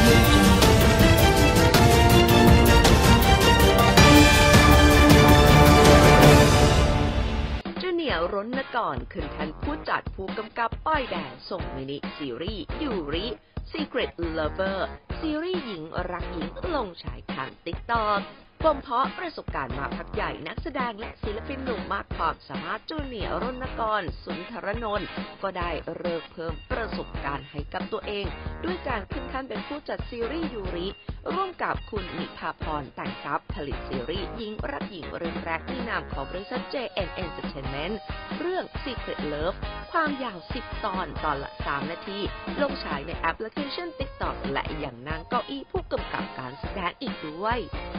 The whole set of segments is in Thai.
รณกรขึ้นแทนผู้จัดผู้กำกับป้ายแดงส่งมินิซีรีส์ยูริ Secret Lover ซีรีส์หญิงรักหญิงลงฉายทาง TikTok บ่มเพาะประสบการณ์มาพักใหญ่นักแสดงและศิลปินหนุ่มมากความสามารถจูเนียร์รณกรสุนทรนนท์ก็ได้เริ่มเพิ่มประสบการณ์ให้กับตัวเองด้วยการขึ้นขั้นเป็นผู้จัดซีรีส์ยูริร่วมกับคุณนิพาพรแต่งทัพผลิตซีรีส์หญิงรักหญิงเรื่องแรกในนามของบริษัท JN Entertainment เรื่อง Secret Love ความยาว 10 ตอนละ 3 นาทีลงฉายในแอปพลิเคชัน TikTok และยังนั่งเก้าอี้ผู้กำกับการแสดงอีกด้วย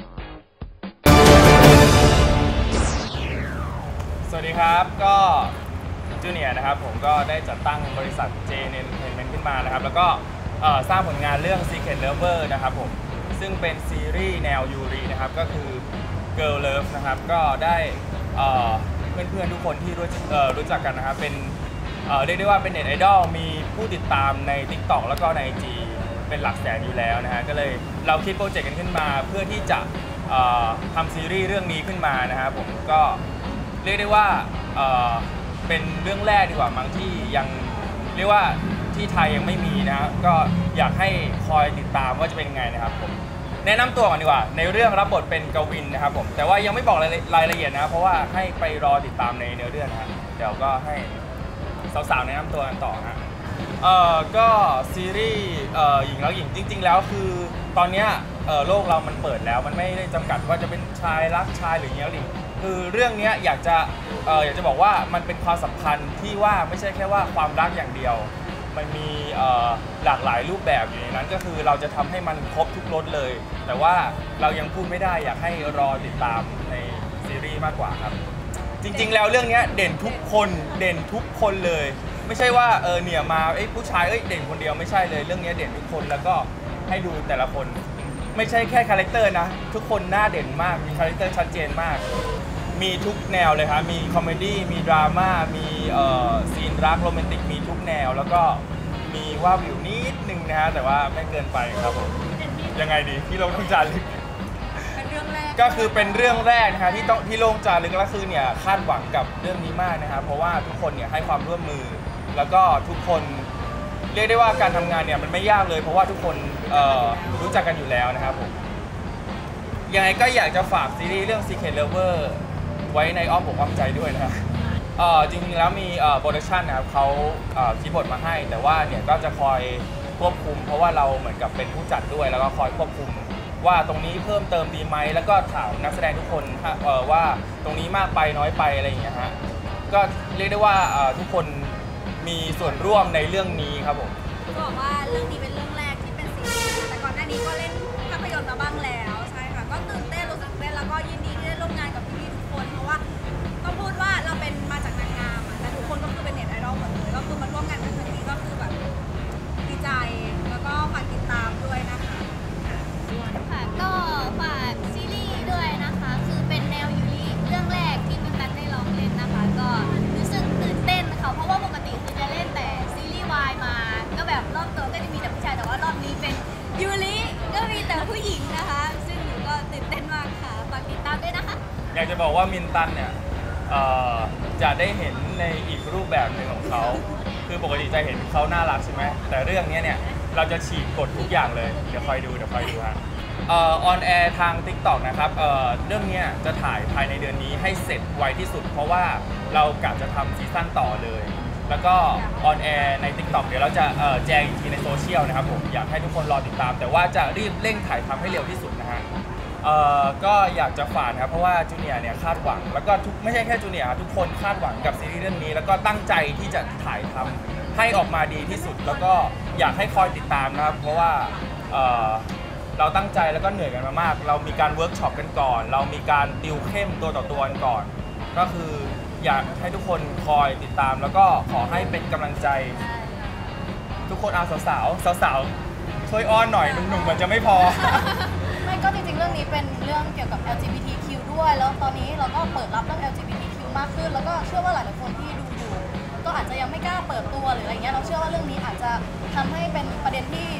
สวัสดีครับก็จูเนียร์นะครับผมก็ได้จัดตั้งบริษัท JN Entertainment ขึ้นมานะครับแล้วก็สร้างผลงานเรื่อง Secret Lover นะครับผมซึ่งเป็นซีรีส์แนวยูรินะครับก็คือ Girl Love นะครับก็ได้เพื่อนๆทุกคนที่รู้จักกันนะครับเป็นเรียกได้ว่าเป็นเน็ตไอดอลมีผู้ติดตามใน TikTok แล้วก็ใน IG เป็นหลักแสนอยู่แล้วนะฮะก็เลยเราคิดโปรเจกต์กันขึ้นมาเพื่อที่จะทำซีรีส์เรื่องนี้ขึ้นมานะครับผมก็เรียกได้ว่าเป็นเรื่องแรกดีกว่ามั้งที่ยังเรียกว่าที่ไทยยังไม่มีนะครับก็อยากให้คอยติดตามว่าจะเป็นยังไงนะครับผมแนะนำตัวก่อนดีกว่าในเรื่องรับบทเป็นกวินนะครับผมแต่ว่ายังไม่บอกรายละเอียดนะเพราะว่าให้ไปรอติดตามในเนื้อเรื่องนะเดี๋ยวก็ให้สาวๆแนะนำตัวกันต่อฮะก็ซีรีส์หญิงรักหญิงจริงๆแล้วคือตอนนี้โลกเรามันเปิดแล้วมันไม่ได้จำกัดว่าจะเป็นชายรักชายหรือหญิงรักหญิงคือเรื่องนี้อยากจะบอกว่ามันเป็นความสัมพันธ์ที่ว่าไม่ใช่แค่ว่าความรักอย่างเดียวมันมีหลากหลายรูปแบบอยู่ในนั้นก็คือเราจะทำให้มันครบทุกรสเลยแต่ว่าเรายังพูดไม่ได้อยากให้รอติดตามในซีรีส์มากกว่าครับจริงๆแล้วเรื่องนี้เด่นทุกคนเลยไม่ใช่ว่าเนี่ยมาผู้ชายเด่นคนเดียวไม่ใช่เลยเรื่องนี้เด่นทุกคนแล้วก็ให้ดูแต่ละคนไม่ใช่แค่คาแรคเตอร์นะทุกคนหน้าเด่นมากมีคาแรคเตอร์ชัดเจนมากมีทุกแนวเลยครับมีคอมเมดี้มีดราม่ามีซีนรักโรแมนติกมีทุกแนวแล้วก็มีว่าวิวนิดนึงนะฮะแต่ว่าไม่เกินไปครับผมยังไงดีที่โลงต้องจารึกเป็นเรื่องแรกก็คือเป็นเรื่องแรกนะฮะที่โลงจารึกก็คือเนี่ยคาดหวังกับเรื่องนี้มากนะครับเพราะว่าทุกคนเนี่ยให้ความร่วมมือแล้วก็ทุกคนเรียกได้ว่าการทำงานเนี่ยมันไม่ยากเลยเพราะว่าทุกคนรู้จักกันอยู่แล้วนะครับผมยังไงก็อยากจะฝากซีรีส์เรื่อง Secret Lover ไว้ในอ้อมอกอ้อมใจด้วยนะครับจริงๆแล้วมีโปรดักชันนะครับเขาคิดบทมาให้แต่ว่าเนี่ยก็จะคอยควบคุมเพราะว่าเราเหมือนกับเป็นผู้จัดด้วยแล้วก็คอยควบคุมว่าตรงนี้เพิ่มเติมดีไหมแล้วก็ถามนักแสดงทุกคนว่าตรงนี้มากไปน้อยไปอะไรอย่างเงี้ยฮะก็เรียกได้ว่าทุกคนมีส่วนร่วมในเรื่องนี้ครับผมบอกว่าเรื่องนี้เป็นเรื่องแรกที่เป็นซีรีส์แต่ก่อนหน้านี้ก็เล่นภาพยนตร์มาบ้างแล้วใช่ค่ะก็ตื่นเต้นรู้สึกเต้นแล้วก็ยินดีที่ได้ร่วมงานกับพี่ๆทุกคนเพราะว่าต้องพูดว่าเราเป็นมาจากนางงามแต่ทุกคนก็คือเป็นเน็ตไอดอลหมดเลยก็คือมาร่วมงานกันครั้งนี้ก็คือแบบดีใจแล้วก็ฝากติดตามด้วยนะคะค่ะก็ฝากซีรีส์ด้วยนะคะคือเป็นแนวยูริเรื่องแรกที่มินตันได้ลองเล่นนะคะก็รู้สึกตื่นเต้นค่ะเพราะว่าปกติคือจะเล่นแต่ซีรีส์วายมาก็แบบรอบตัวก็จะมีแต่ผู้ชายแต่ว่ารอบนี้เป็นยูริก็มีแต่ผู้หญิงนะคะซึ่งหนูก็ตื่นเต้นมากค่ะฝากติดตามด้วยนะคะอยากจะบอกว่ามินตันเนี่ยจะได้เห็นในอีกรูปแบบหนึ่งของเขาคือปกติจะเห็นเขาน่ารักใช่ไหมแต่เรื่องนี้เนี่ยเราจะฉีกกฎทุกอย่างเลยเดี๋ยวคอยดูฮะออนแอร์ทาง TikTok นะครับเรื่องนี้จะถ่ายภายในเดือนนี้ให้เสร็จไวที่สุดเพราะว่าเรากะจะทำซีซั่นต่อเลยแล้วก็ออนแอร์ใน TikTok เดี๋ยวเราจะแจ้งอีกทีในโซเชียลนะครับผมอยากให้ทุกคนรอติดตามแต่ว่าจะรีบเร่งถ่ายทำให้เร็วที่สุดนะฮะก็อยากจะฝากนะครับเพราะว่าจูเนียร์เนี่ยคาดหวังแล้วก็ไม่ใช่แค่จูเนียร์ทุกคนคาดหวังกับซีรีส์เรื่องนี้แล้วก็ตั้งใจที่จะถ่ายทำให้ออกมาดีที่สุดแล้วก็อยากให้คอยติดตามนะครับเพราะว่าเราตั้งใจแล้วก็เหนื่อยกันมามากเรามีการเวิร์กช็อปกันก่อนเรามีการติวเข้มตัวต่อตัวกันก่อนก็คืออยากให้ทุกคนคอยติดตามแล้วก็ขอให้เป็นกำลังใจทุกคนสาวช่วยอ้อนหน่อยหนุ่มๆมันจะไม่พอไม่ก็จริงๆเรื่องนี้เป็นเรื่องเกี่ยวกับ LGBTQ ด้วยแล้วตอนนี้เราก็เปิดรับเรื่อง LGBTQ มากขึ้นแล้วก็เชื่อว่าหลายๆคนที่ดูอยู่ก็อาจจะยังไม่กล้าเปิดตัวหรืออะไรเงี้ยเราเชื่อว่าเรื่องนี้อาจจะทำให้เป็นประเด็นที่คน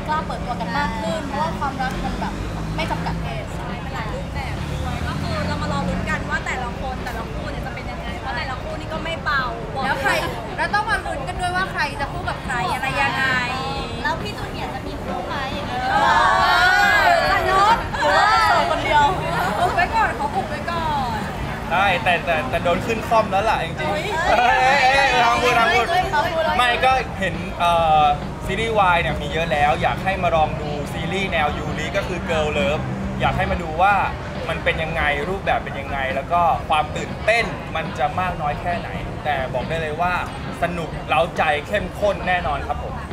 กล้าเปิดตัวกันมากขึ้นเพราะว่าความรักมันแบบไม่จำกัดเพศใช่เป็นหลายรูปแบบด้วยก็คือเรามารอลุ้นกันว่าแต่ละคนแต่ละคู่เนี่ยจะเป็นยังไงเพราะแต่ละคู่นี่ก็ไม่เบาบอกแล้วใครแล้วต้องมาลุ้นกันด้วยว่าใครจะคู่กับใครอะไรยังไงแล้วพี่จูเนียร์จะมีคู่ไหมอย่างนี้นายกหรือว่าโสดคนเดียวอุบไว้ก่อนเขาอุบไว้ก่อนได้แต่โดนขึ้นคอมแล้วล่ะจริงๆทำพูดไม่ก็เห็นซีรีส์วายเนี่ยมีเยอะแล้วอยากให้มาลองดูซีรีส์แนวยูริก็คือ Girl Love อยากให้มาดูว่ามันเป็นยังไงรูปแบบเป็นยังไง แล้วก็ความตื่นเต้นมันจะมากน้อยแค่ไหน แต่บอกได้เลยว่าสนุกเร้าใจเข้มข้นแน่นอนครับผม